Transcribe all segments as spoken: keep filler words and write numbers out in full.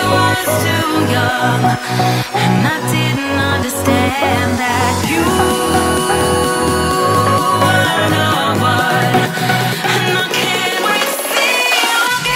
was too young, and I didn't understand that you were the one, and I can't wait to see you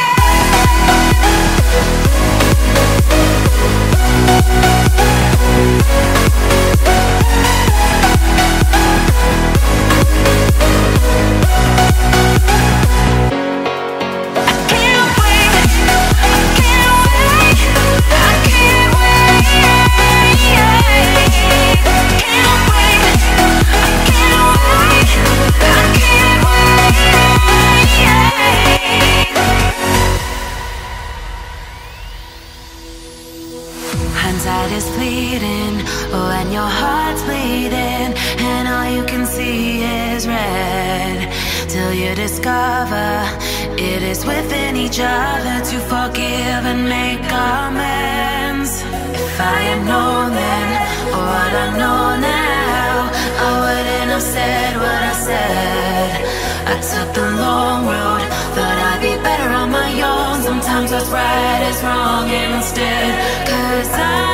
hindsight is fleeting, oh, and your heart's bleeding, and all you can see is red, till you discover it is within each other to forgive and make amends. If I had known then, or what I know now, I wouldn't have said what I said. I took the long road, thought I'd be better on my own. Sometimes what's right is wrong instead, 'cause I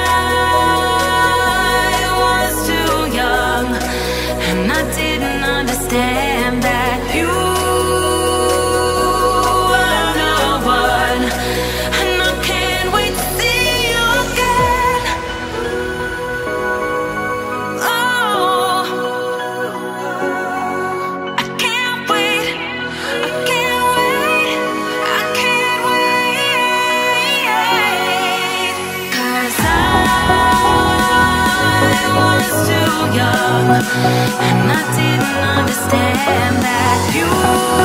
was too young, and I didn't understand that you were the one, and I can't wait to see you again. Oh, I can't wait, I can't wait, I can't wait, 'cause I was too young, and I didn't understand that you